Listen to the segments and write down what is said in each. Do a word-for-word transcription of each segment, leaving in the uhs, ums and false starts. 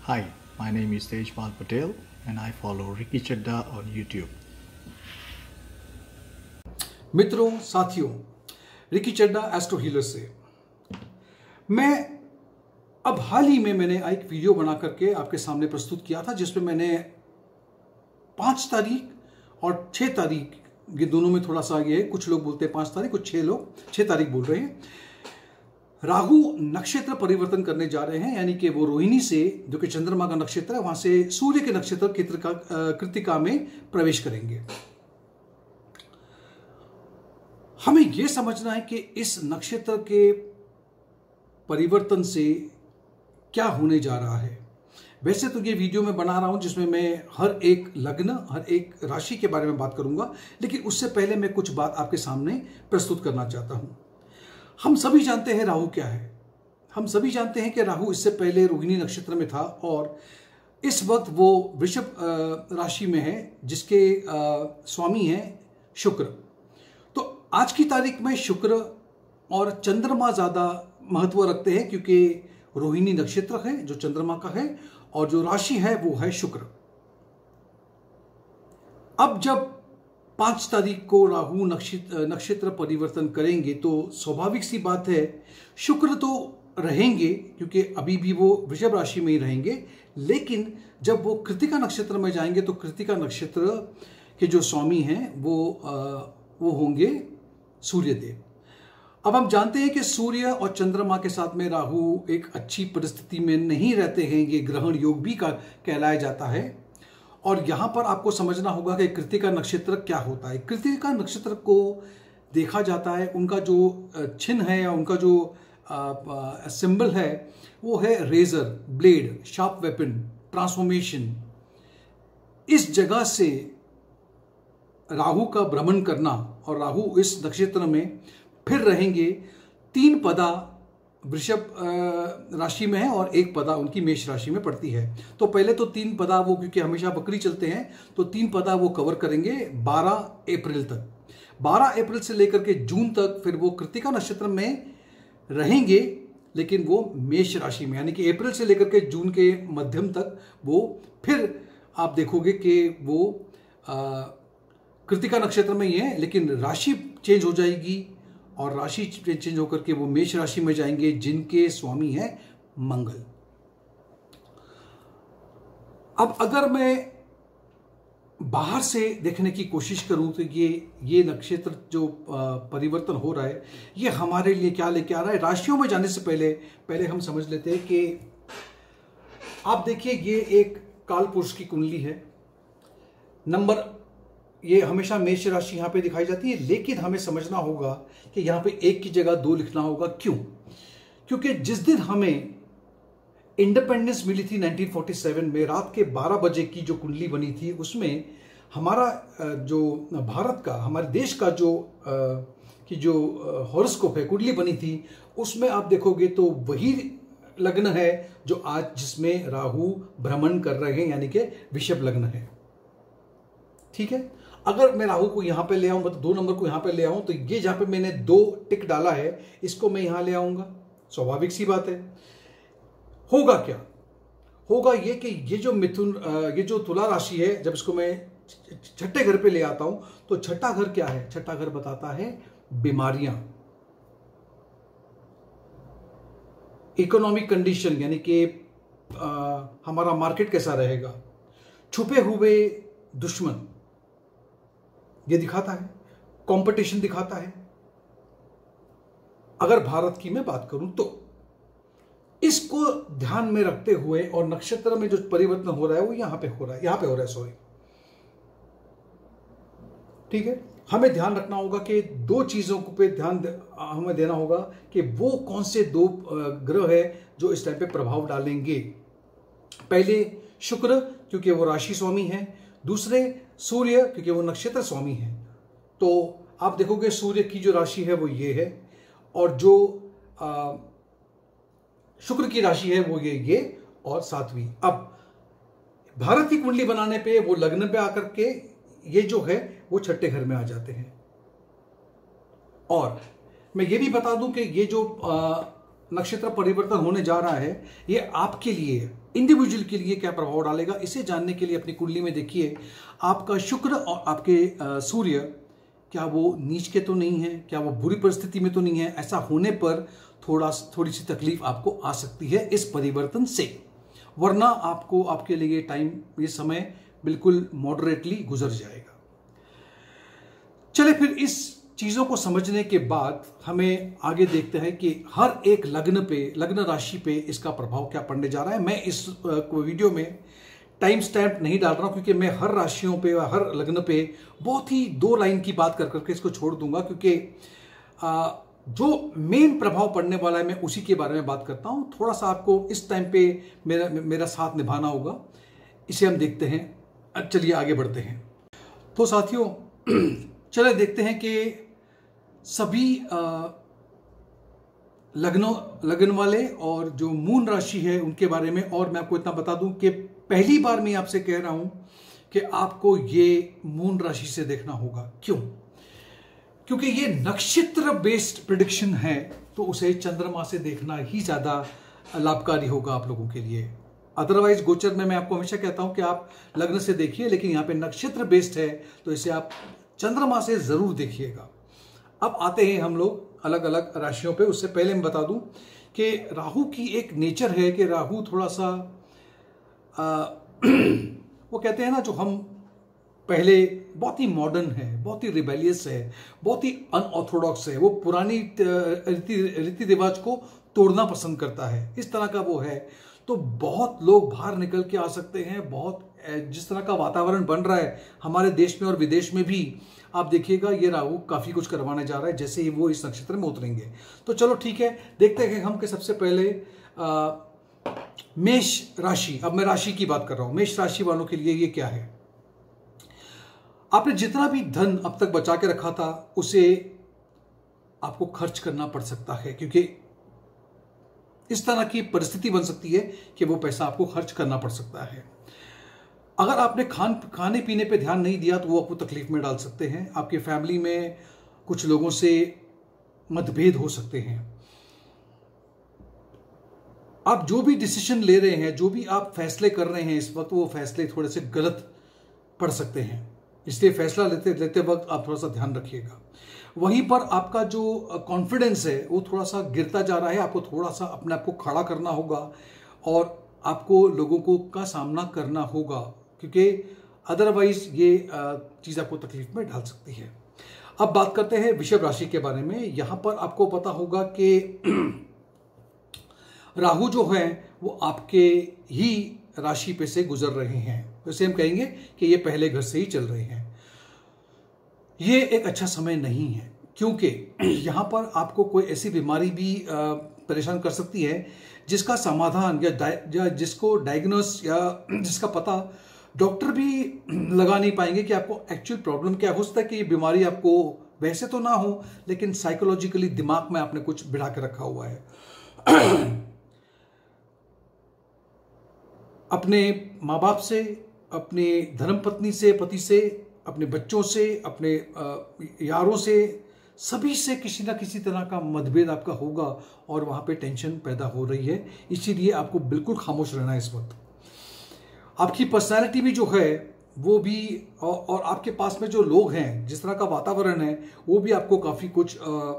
Hi, my name is Tejpal Patel and I follow Ricky Chadda on YouTube. मित्रों, साथियों, Ricky चड्डा astro healer से मैं अब हाल ही में मैंने एक वीडियो बना करके आपके सामने प्रस्तुत किया था, जिसमें मैंने पाँच तारीख और छः तारीख, ये दोनों में थोड़ा सा ये है, कुछ लोग बोलते हैं पाँच तारीख, कुछ छः लोग छः तारीख बोल रहे हैं। राहु नक्षत्र परिवर्तन करने जा रहे हैं, यानी कि वो रोहिणी से, जो कि चंद्रमा का नक्षत्र है, वहां से सूर्य के नक्षत्र कृतिका कृतिका में प्रवेश करेंगे। हमें यह समझना है कि इस नक्षत्र के परिवर्तन से क्या होने जा रहा है। वैसे तो ये वीडियो मैं बना रहा हूं जिसमें मैं हर एक लग्न, हर एक राशि के बारे में बात करूंगा, लेकिन उससे पहले मैं कुछ बात आपके सामने प्रस्तुत करना चाहता हूं। हम सभी जानते हैं राहु क्या है। हम सभी जानते हैं कि राहु इससे पहले रोहिणी नक्षत्र में था और इस वक्त वो वृषभ राशि में है, जिसके स्वामी हैं शुक्र। तो आज की तारीख में शुक्र और चंद्रमा ज़्यादा महत्व रखते हैं, क्योंकि रोहिणी नक्षत्र है जो चंद्रमा का है और जो राशि है वो है शुक्र। अब जब पांच तारीख को राहु नक्षत्र नक्षत्र परिवर्तन करेंगे तो स्वाभाविक सी बात है, शुक्र तो रहेंगे क्योंकि अभी भी वो वृषभ राशि में ही रहेंगे, लेकिन जब वो कृतिका नक्षत्र में जाएंगे तो कृतिका नक्षत्र के जो स्वामी हैं वो वो होंगे सूर्यदेव। अब हम जानते हैं कि सूर्य और चंद्रमा के साथ में राहु एक अच्छी परिस्थिति में नहीं रहते हैं, ये ग्रहण योग भी का कहलाया जाता है। और यहाँ पर आपको समझना होगा कि कृतिका नक्षत्र क्या होता है। कृतिका नक्षत्र को देखा जाता है, उनका जो चिन्ह है या उनका जो सिंबल है वो है razor, blade, sharp weapon, transformation. इस जगह से राहु का भ्रमण करना, और राहु इस नक्षत्र में फिर रहेंगे। तीन पदा वृषभ राशि में है और एक पदा उनकी मेष राशि में पड़ती है। तो पहले तो तीन पदा वो, क्योंकि हमेशा बकरी चलते हैं, तो तीन पदा वो कवर करेंगे बारह अप्रैल तक। बारह अप्रैल से लेकर के जून तक फिर वो कृतिका नक्षत्र में रहेंगे, लेकिन वो मेष राशि में, यानी कि अप्रैल से लेकर के जून के मध्यम तक वो फिर आप देखोगे कि वो कृतिका नक्षत्र में ही है, लेकिन राशि चेंज हो जाएगी और राशि चेंज होकर के वो मेष राशि में जाएंगे, जिनके स्वामी हैं मंगल। अब अगर मैं बाहर से देखने की कोशिश करूं तो ये ये नक्षत्र जो परिवर्तन हो रहा है ये हमारे लिए क्या लेके आ रहा है। राशियों में जाने से पहले पहले हम समझ लेते हैं कि आप देखिए, ये एक काल पुरुष की कुंडली है। नंबर ये हमेशा मेष राशि यहाँ पे दिखाई जाती है, लेकिन हमें समझना होगा कि यहाँ पे एक की जगह दो लिखना होगा। क्यों? क्योंकि जिस दिन हमें इंडिपेंडेंस मिली थी नाइनटीन फोर्टी सेवन में, रात के बारह बजे की जो कुंडली बनी थी, उसमें हमारा जो भारत का, हमारे देश का जो की जो हॉरोस्कोप है, कुंडली बनी थी, उसमें आप देखोगे तो वही लग्न है जो आज जिसमें राहु भ्रमण कर रहे हैं, यानी कि वृषभ लग्न है। ठीक है। अगर मैं राहु को यहां पे ले आऊं, मतलब दो नंबर को यहां पे ले आऊं, तो ये जहां पे मैंने दो टिक डाला है इसको मैं यहां ले आऊंगा। स्वाभाविक सी बात है। होगा क्या? होगा ये कि ये जो मिथुन, ये जो तुला राशि है, जब इसको मैं छठे घर पे ले आता हूं तो छठा घर क्या है? छठा घर बताता है बीमारियां, इकोनॉमिक कंडीशन, यानी कि हमारा मार्केट कैसा रहेगा, छुपे हुए दुश्मन ये दिखाता है, कंपटीशन दिखाता है। अगर भारत की मैं बात करूं तो इसको ध्यान में रखते हुए, और नक्षत्र में जो परिवर्तन हो रहा है वो यहां पे हो रहा है, यहां पे हो रहा है सॉरी। ठीक है। हमें ध्यान रखना होगा कि दो चीजों पे ध्यान हमें देना होगा कि वो कौन से दो ग्रह है जो इस टाइम पे प्रभाव डालेंगे। पहले शुक्र, क्योंकि वो राशि स्वामी है। दूसरे सूर्य, क्योंकि वो नक्षत्र स्वामी है। तो आप देखोगे सूर्य की जो राशि है वो ये है, और जो आ, शुक्र की राशि है वो ये ये और सातवीं। अब भारत की कुंडली बनाने पे वो लग्न पे आकर के ये जो है वो छठे घर में आ जाते हैं। और मैं ये भी बता दूं कि ये जो आ, नक्षत्र परिवर्तन होने जा रहा है ये आपके लिए, इंडिविजुअल के लिए क्या प्रभाव डालेगा, इसे जानने के लिए अपनी कुंडली में देखिए आपका शुक्र और आपके सूर्य क्या वो नीच के तो नहीं है, क्या वो बुरी परिस्थिति में तो नहीं है। ऐसा होने पर थोड़ा थोड़ी सी तकलीफ आपको आ सकती है इस परिवर्तन से, वरना आपको आपके लिए टाइम, ये समय बिल्कुल मॉडरेटली गुजर जाएगा। चले फिर इस चीजों को समझने के बाद हमें आगे देखते हैं कि हर एक लग्न पे, लग्न राशि पे इसका प्रभाव क्या पड़ने जा रहा है। मैं इस वीडियो में टाइम स्टैम्प नहीं डाल रहा हूं क्योंकि मैं हर राशियों पे, हर लग्न पे बहुत ही दो लाइन की बात कर करके इसको छोड़ दूंगा, क्योंकि जो मेन प्रभाव पड़ने वाला है मैं उसी के बारे में बात करता हूं। थोड़ा सा आपको इस टाइम पे मेरा मेरा साथ निभाना होगा, इसे हम देखते हैं। चलिए आगे बढ़ते हैं। तो साथियों चले देखते हैं कि सभी लग्नों लग्न वाले और जो मून राशि है उनके बारे में। और मैं आपको इतना बता दूं कि पहली बार मैं आपसे कह रहा हूं कि आपको ये मून राशि से देखना होगा। क्यों? क्योंकि ये नक्षत्र बेस्ड प्रेडिक्शन है, तो उसे चंद्रमा से देखना ही ज्यादा लाभकारी होगा आप लोगों के लिए। अदरवाइज गोचर में मैं आपको हमेशा कहता हूं कि आप लग्न से देखिए, लेकिन यहां पे नक्षत्र बेस्ड है तो इसे आप चंद्रमा से जरूर देखिएगा। अब आते हैं हम लोग अलग अलग राशियों पे। उससे पहले मैं बता दूं कि राहु की एक नेचर है कि राहु थोड़ा सा आ, वो कहते हैं ना, जो हम पहले बहुत ही मॉडर्न है, बहुत ही रिबेलियस है, बहुत ही अनऑर्थोडॉक्स है, वो पुरानी रीति रीति रिवाज को तोड़ना पसंद करता है, इस तरह का वो है। तो बहुत लोग बाहर निकल के आ सकते हैं। बहुत जिस तरह का वातावरण बन रहा है हमारे देश में और विदेश में भी, आप देखिएगा ये राहु काफी कुछ करवाने जा रहा है जैसे ही वो इस नक्षत्र में उतरेंगे। तो चलो ठीक है, देखते हैं हम कि सबसे पहले आ, मेष राशि। अब मैं राशि की बात कर रहा हूं। मेष राशि वालों के लिए ये क्या है? आपने जितना भी धन अब तक बचा के रखा था उसे आपको खर्च करना पड़ सकता है, क्योंकि इस तरह की परिस्थिति बन सकती है कि वो पैसा आपको खर्च करना पड़ सकता है। अगर आपने खान खाने पीने पे ध्यान नहीं दिया तो वो आपको तकलीफ में डाल सकते हैं। आपके फैमिली में कुछ लोगों से मतभेद हो सकते हैं। आप जो भी डिसीजन ले रहे हैं, जो भी आप फैसले कर रहे हैं इस वक्त, वो फैसले थोड़े से गलत पड़ सकते हैं, इसलिए फैसला लेते लेते वक्त आप थोड़ा सा ध्यान रखिएगा। वहीं पर आपका जो कॉन्फिडेंस है वो थोड़ा सा गिरता जा रहा है। आपको थोड़ा सा अपने आप को खड़ा करना होगा और आपको लोगों को का सामना करना होगा, क्योंकि अदरवाइज ये चीज़ आपको तकलीफ में डाल सकती है। अब बात करते हैं वृषभ राशि के बारे में। यहां पर आपको पता होगा कि राहु जो है वो आपके ही राशि पे से गुजर रहे हैं, वैसे हम कहेंगे कि ये पहले घर से ही चल रहे हैं। ये एक अच्छा समय नहीं है, क्योंकि यहां पर आपको कोई ऐसी बीमारी भी परेशान कर सकती है जिसका समाधान या, या जिसको डायग्नोस या जिसका पता डॉक्टर भी लगा नहीं पाएंगे कि आपको एक्चुअल प्रॉब्लम क्या। हो सकता है कि ये बीमारी आपको वैसे तो ना हो, लेकिन साइकोलॉजिकली दिमाग में आपने कुछ बिठा के रखा हुआ है। अपने माँ बाप से, अपने धर्मपत्नी से, पति से, अपने बच्चों से, अपने यारों से, सभी से किसी ना किसी तरह का मतभेद आपका होगा और वहां पे टेंशन पैदा हो रही है। इसीलिए आपको बिल्कुल खामोश रहना है इस वक्त। आपकी पर्सनालिटी भी जो है वो भी, और आपके पास में जो लोग हैं, जिस तरह का वातावरण है, वो भी आपको काफी कुछ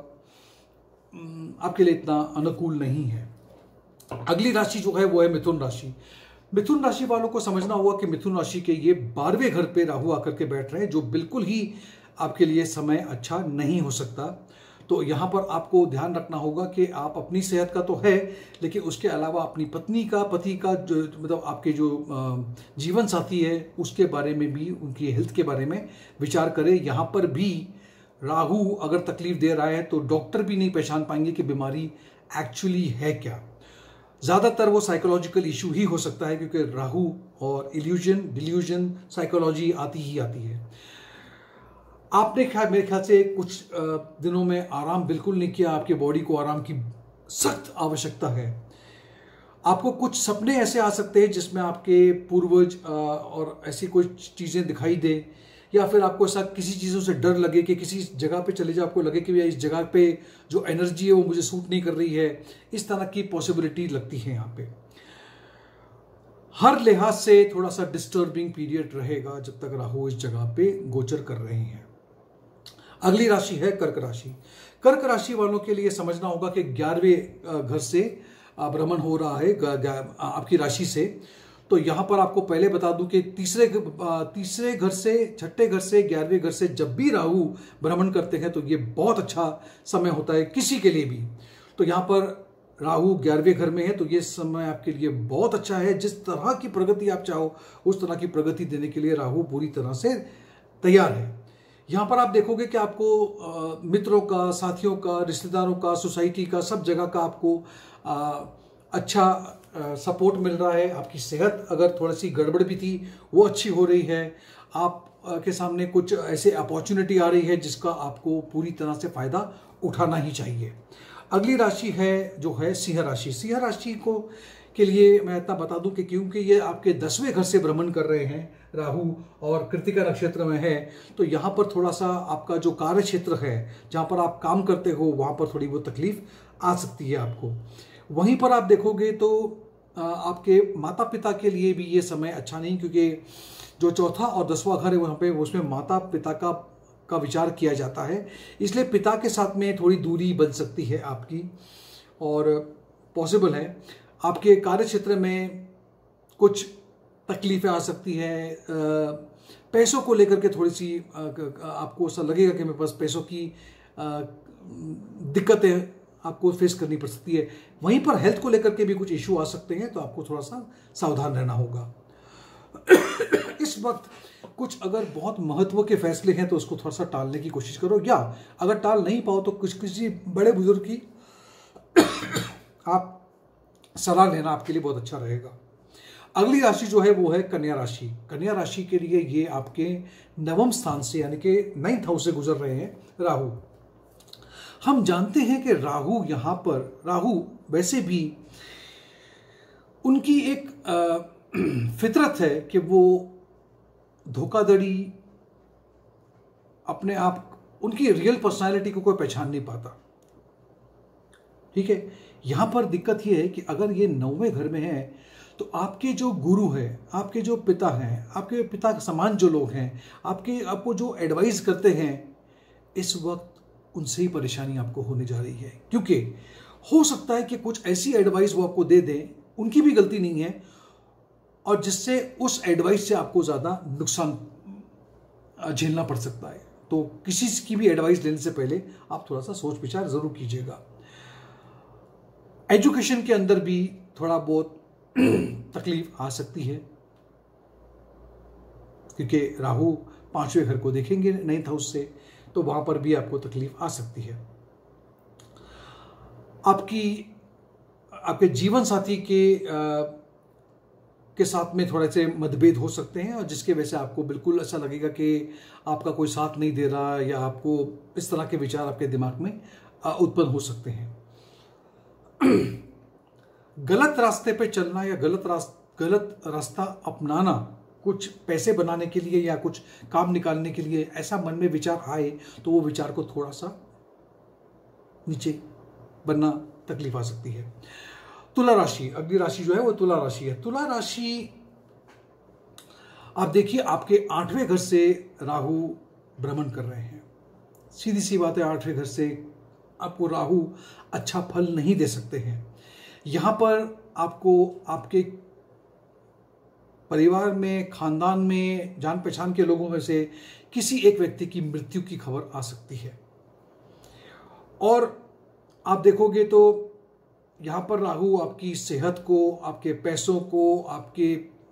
आपके लिए इतना अनुकूल नहीं है। अगली राशि जो है वो है मिथुन राशि। मिथुन राशि वालों को समझना होगा कि मिथुन राशि के ये बारहवें घर पे राहु आकर के बैठ रहे हैं, जो बिल्कुल ही आपके लिए समय अच्छा नहीं हो सकता। तो यहां पर आपको ध्यान रखना होगा कि आप अपनी सेहत का तो है, लेकिन उसके अलावा अपनी पत्नी का, पति का, जो मतलब आपके जो जीवन साथी है उसके बारे में भी, उनकी हेल्थ के बारे में विचार करें। यहां पर भी राहु अगर तकलीफ दे रहा है तो डॉक्टर भी नहीं पहचान पाएंगे कि बीमारी एक्चुअली है क्या। ज्यादातर वो साइकोलॉजिकल इशू ही हो सकता है, क्योंकि राहु और इल्यूजन, डिल्यूजन, साइकोलॉजी आती ही आती है। आपने ख्याल मेरे ख्याल से कुछ दिनों में आराम बिल्कुल नहीं किया। आपके बॉडी को आराम की सख्त आवश्यकता है। आपको कुछ सपने ऐसे आ सकते हैं जिसमें आपके पूर्वज और ऐसी कोई चीजें दिखाई दे या फिर आपको ऐसा किसी चीज़ों से डर लगे कि किसी जगह पे चले जाओ, आपको लगे कि भैया इस जगह पे जो एनर्जी है वो मुझे सूट नहीं कर रही है, इस तरह की पॉसिबिलिटी लगती है यहाँ पे। हर लिहाज से थोड़ा सा डिस्टर्बिंग पीरियड रहेगा जब तक राहु इस जगह पे गोचर कर रहे हैं। अगली राशि है कर्क राशि। कर्क राशि वालों के लिए समझना होगा कि ग्यारहवें घर से भ्रमण हो रहा है आपकी राशि से। तो यहां पर आपको पहले बता दूं कि तीसरे तीसरे घर से, छठे घर से, ग्यारहवें घर से जब भी राहु भ्रमण करते हैं तो ये बहुत अच्छा समय होता है किसी के लिए भी। तो यहां पर राहु ग्यारहवें घर में है तो ये समय आपके लिए बहुत अच्छा है। जिस तरह की प्रगति आप चाहो उस तरह की प्रगति देने के लिए राहु पूरी तरह से तैयार है। यहाँ पर आप देखोगे कि आपको आ, मित्रों का, साथियों का, रिश्तेदारों का, सोसाइटी का, सब जगह का आपको आ, अच्छा आ, सपोर्ट मिल रहा है। आपकी सेहत अगर थोड़ी सी गड़बड़ भी थी वो अच्छी हो रही है। आप आ, के सामने कुछ ऐसे अपॉर्चुनिटी आ रही है जिसका आपको पूरी तरह से फ़ायदा उठाना ही चाहिए। अगली राशि है जो है सिंह राशि। सिंह राशि को के लिए मैं इतना बता दूं कि क्योंकि ये आपके दसवें घर से भ्रमण कर रहे हैं राहु और कृतिका नक्षत्र में है, तो यहाँ पर थोड़ा सा आपका जो कार्य क्षेत्र है जहाँ पर आप काम करते हो वहाँ पर थोड़ी वो तकलीफ आ सकती है आपको। वहीं पर आप देखोगे तो आपके माता पिता के लिए भी ये समय अच्छा नहीं, क्योंकि जो चौथा और दसवां घर है वहाँ पे उसमें माता पिता का का विचार किया जाता है, इसलिए पिता के साथ में थोड़ी दूरी बन सकती है आपकी। और पॉसिबल है आपके कार्य क्षेत्र में कुछ तकलीफें आ सकती है। पैसों को लेकर के थोड़ी सी आपको ऐसा लगेगा कि मेरे पास पैसों की दिक्कतें आपको फेस करनी पड़ सकती है। वहीं पर हेल्थ को लेकर के भी कुछ इशू आ सकते हैं, तो आपको थोड़ा सा सावधान रहना होगा। इस वक्त कुछ अगर बहुत महत्व के फैसले हैं तो उसको थोड़ा सा टालने की कोशिश करो, या अगर टाल नहीं पाओ तो कुछ किसी बड़े बुजुर्ग की आप सलाह लेना आपके लिए बहुत अच्छा रहेगा। अगली राशि जो है वो है कन्या राशि। कन्या राशि के लिए ये आपके नवम स्थान से यानी कि नाइन्थ हाउस से गुजर रहे हैं राहु। हम जानते हैं कि राहु यहां पर राहु वैसे भी उनकी एक फितरत है कि वो धोखाधड़ी, अपने आप, उनकी रियल पर्सनालिटी को कोई पहचान नहीं पाता। ठीक है, यहां पर दिक्कत यह है कि अगर ये नौवें घर में है तो आपके जो गुरु है, आपके जो पिता हैं, आपके पिता के समान जो लोग हैं, आपके आपको जो एडवाइस करते हैं, इस वक्त उनसे ही परेशानी आपको होने जा रही है। क्योंकि हो सकता है कि कुछ ऐसी एडवाइस वो आपको दे दें, उनकी भी गलती नहीं है, और जिससे उस एडवाइस से आपको ज़्यादा नुकसान झेलना पड़ सकता है। तो किसी की भी एडवाइस लेने से पहले आप थोड़ा सा सोच विचार जरूर कीजिएगा। एजुकेशन के अंदर भी थोड़ा बहुत तकलीफ आ सकती है, क्योंकि राहु पांचवें घर को देखेंगे नाइन्थ हाउस से, तो वहां पर भी आपको तकलीफ आ सकती है। आपकी आपके जीवन साथी के आ, के साथ में थोड़े से मतभेद हो सकते हैं, और जिसके वजह से आपको बिल्कुल ऐसा लगेगा कि आपका कोई साथ नहीं दे रहा, या आपको इस तरह के विचार आपके दिमाग में उत्पन्न हो सकते हैं। गलत रास्ते पे चलना या गलत रास्ता गलत रास्ता अपनाना, कुछ पैसे बनाने के लिए या कुछ काम निकालने के लिए ऐसा मन में विचार आए तो वो विचार को थोड़ा सा नीचे बनना तकलीफ आ सकती है। तुला राशि, अगली राशि जो है वो तुला राशि है। तुला राशि आप देखिए, आपके आठवें घर से राहु भ्रमण कर रहे हैं। सीधी सी बात है, आठवें घर से आपको राहु अच्छा फल नहीं दे सकते हैं। यहां पर आपको आपके परिवार में, खानदान में, जान पहचान के लोगों में से किसी एक व्यक्ति की मृत्यु की खबर आ सकती है। और आप देखोगे तो यहां पर राहु आपकी सेहत को, आपके पैसों को, आपके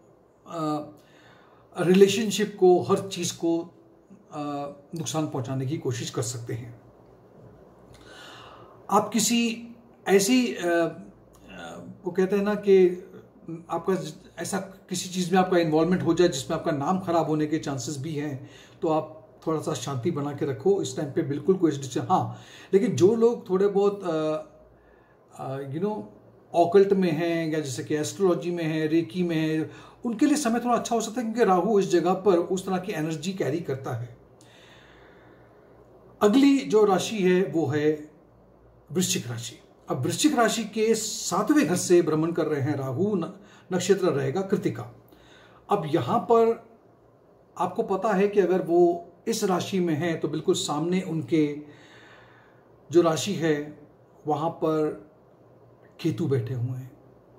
रिलेशनशिप को, हर चीज को आ, नुकसान पहुंचाने की कोशिश कर सकते हैं। आप किसी ऐसी आ, आ, वो कहते हैं ना कि आपका ऐसा किसी चीज में आपका इन्वॉल्वमेंट हो जाए जिसमें आपका नाम खराब होने के चांसेस भी हैं, तो आप थोड़ा सा शांति बना के रखो इस टाइम पे। बिल्कुल कोई डिसीजन, हाँ, लेकिन जो लोग थोड़े बहुत यू नो ऑकल्ट में हैं या जैसे कि एस्ट्रोलॉजी में है, रेकी में है, उनके लिए समय थोड़ा अच्छा हो सकता है क्योंकि राहु इस जगह पर उस तरह की एनर्जी कैरी करता है। अगली जो राशि है वो है वृश्चिक राशि। अब वृश्चिक राशि के सातवें घर से भ्रमण कर रहे हैं राहु, नक्षत्र रहेगा कृतिका। अब यहां पर आपको पता है कि अगर वो इस राशि में है तो बिल्कुल सामने उनके जो राशि है वहां पर केतु बैठे हुए हैं।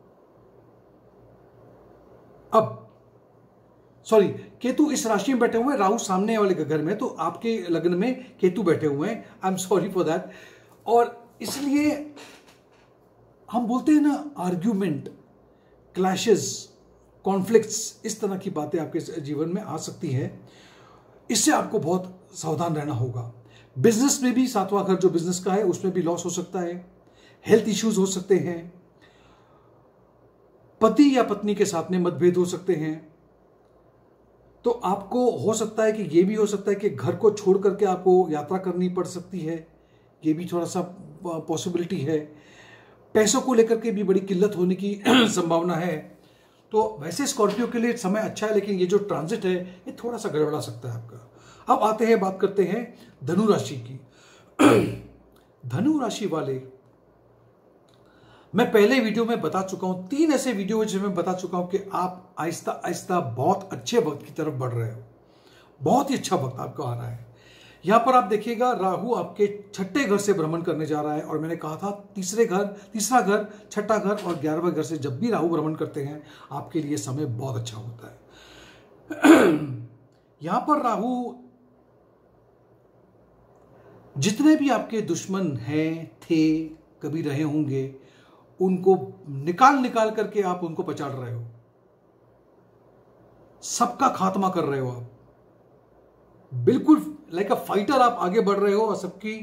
अब सॉरी, केतु इस राशि में बैठे हुए हैं, राहु सामने वाले के घर में, तो आपके लग्न में केतु बैठे हुए हैं। I am sorry for that. और इसलिए हम बोलते हैं ना, आर्ग्यूमेंट, क्लैशेस, कॉन्फ्लिक्ट्स, इस तरह की बातें आपके जीवन में आ सकती है। इससे आपको बहुत सावधान रहना होगा। बिजनेस में भी सातवां घर जो बिजनेस का है उसमें भी लॉस हो सकता है, हेल्थ इश्यूज हो सकते हैं, पति या पत्नी के साथ में मतभेद हो सकते हैं। तो आपको हो सकता है कि यह भी हो सकता है कि घर को छोड़ करके आपको यात्रा करनी पड़ सकती है, ये भी थोड़ा सा पॉसिबिलिटी है। पैसों को लेकर के भी बड़ी किल्लत होने की संभावना है। तो वैसे स्कॉर्पियो के लिए समय अच्छा है, लेकिन ये जो ट्रांजिट है ये थोड़ा सा गड़बड़ा सकता है आपका। अब आते हैं, बात करते हैं धनु राशि की। धनु राशि वाले, मैं पहले वीडियो में बता चुका हूं, तीन ऐसे वीडियो जिसमें बता चुका हूं कि आप आहिस्ता आहिस्ता बहुत अच्छे वक्त की तरफ बढ़ रहे हो। बहुत ही अच्छा वक्त आपका आ रहा है। यहां पर आप देखिएगा, राहु आपके छठे घर से भ्रमण करने जा रहा है। और मैंने कहा था तीसरे घर, तीसरा घर, छठा घर और ग्यारहवें घर से जब भी राहु भ्रमण करते हैं आपके लिए समय बहुत अच्छा होता है। यहां पर राहु, जितने भी आपके दुश्मन हैं, थे, कभी रहे होंगे, उनको निकाल निकाल करके आप उनको पचाड़ रहे हो, सबका खात्मा कर रहे हो आप। बिल्कुल लाइक अ फाइटर आप आगे बढ़ रहे हो और सबकी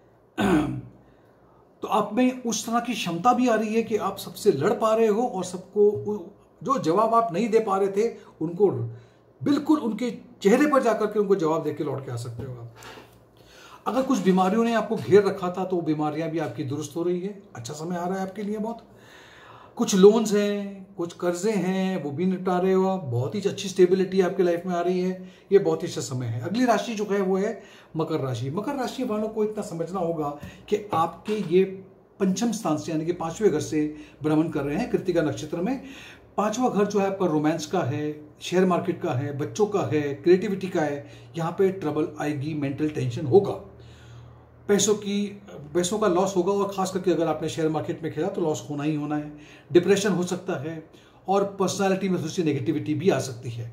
तो आप में उस तरह की क्षमता भी आ रही है कि आप सबसे लड़ पा रहे हो और सबको जो जवाब आप नहीं दे पा रहे थे उनको बिल्कुल उनके चेहरे पर जाकर के उनको जवाब देके लौट के आ सकते हो आप। अगर कुछ बीमारियों ने आपको घेर रखा था तो वो बीमारियां भी आपकी दुरुस्त हो रही है। अच्छा समय आ रहा है आपके लिए बहुत। कुछ लोन्स हैं, कुछ कर्जे हैं, वो भी निपटा रहे हो आप। बहुत ही अच्छी स्टेबिलिटी आपके लाइफ में आ रही है। ये बहुत ही अच्छा समय है। अगली राशि जो है वो है मकर राशि। मकर राशि वालों को इतना समझना होगा कि आपके ये पंचम स्थान से यानी कि पांचवें घर से भ्रमण कर रहे हैं कृतिका नक्षत्र में। पांचवा घर जो है आपका रोमांस का है, शेयर मार्केट का है, बच्चों का है, क्रिएटिविटी का है। यहाँ पे ट्रबल आएगी, मेंटल टेंशन होगा, पैसों की पैसों का लॉस होगा और खास करके अगर आपने शेयर मार्केट में खेला तो लॉस होना ही होना है। डिप्रेशन हो सकता है और पर्सनालिटी में थोड़ी सी नेगेटिविटी भी आ सकती है।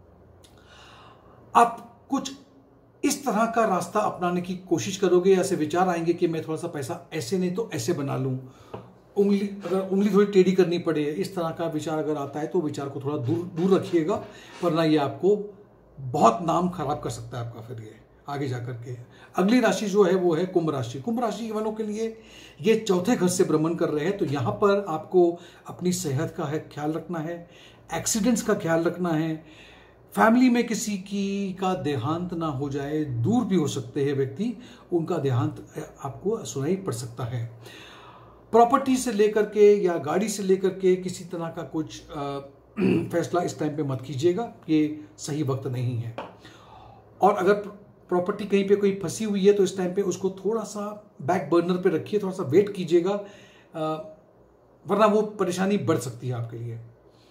आप कुछ इस तरह का रास्ता अपनाने की कोशिश करोगे, ऐसे विचार आएंगे कि मैं थोड़ा सा पैसा ऐसे नहीं तो ऐसे बना लूं, उंगली अगर उंगली थोड़ी टेढ़ी करनी पड़े, इस तरह का विचार अगर आता है तो विचार को थोड़ा दूर दूर रखिएगा, वरना ये आपको बहुत नाम खराब कर सकता है आपका फिर ये आगे जाकर के। अगली राशि जो है वो है कुंभ राशि। कुंभ राशि वालों के लिए ये चौथे घर से भ्रमण कर रहे हैं, तो यहाँ पर आपको अपनी सेहत का है ख्याल रखना है, एक्सीडेंट्स का ख्याल रखना है, फैमिली में किसी की का देहांत ना हो जाए, दूर भी हो सकते हैं व्यक्ति, उनका देहांत आपको सुनाई पड़ सकता है। प्रॉपर्टी से लेकर के या गाड़ी से लेकर के किसी तरह का कुछ फैसला इस टाइम पे मत कीजिएगा, ये सही वक्त नहीं है। और अगर प्रॉपर्टी कहीं पे कोई फंसी हुई है तो इस टाइम पे उसको थोड़ा सा बैक बर्नर पे रखिए, थोड़ा सा वेट कीजिएगा, वरना वो परेशानी बढ़ सकती है आपके लिए।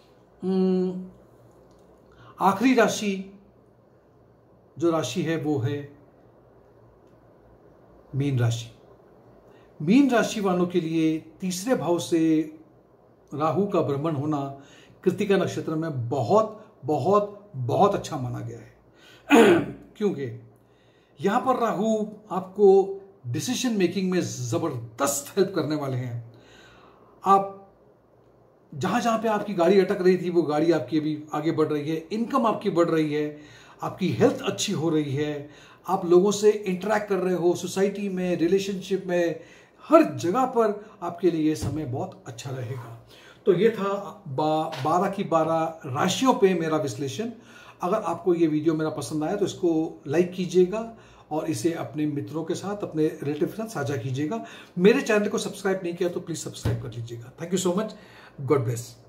आखिरी राशि जो राशि है वो है मीन राशि। मीन राशि वालों के लिए तीसरे भाव से राहु का भ्रमण होना कृतिका नक्षत्र में बहुत बहुत बहुत अच्छा माना गया है। क्योंकि यहां पर राहु आपको डिसीजन मेकिंग में जबरदस्त हेल्प करने वाले हैं। आप जहां जहां पे आपकी गाड़ी अटक रही थी वो गाड़ी आपकी अभी आगे बढ़ रही है, इनकम आपकी बढ़ रही है, आपकी हेल्थ अच्छी हो रही है, आप लोगों से इंटरेक्ट कर रहे हो, सोसाइटी में, रिलेशनशिप में, हर जगह पर आपके लिए ये समय बहुत अच्छा रहेगा। तो ये था बा, बारह की बारह राशियों पे मेरा विश्लेषण। अगर आपको ये वीडियो मेरा पसंद आया तो इसको लाइक कीजिएगा और इसे अपने मित्रों के साथ, अपने रिलेटिव के साथ साझा कीजिएगा। मेरे चैनल को सब्सक्राइब नहीं किया तो प्लीज सब्सक्राइब कर लीजिएगा। Thank you so much. God bless.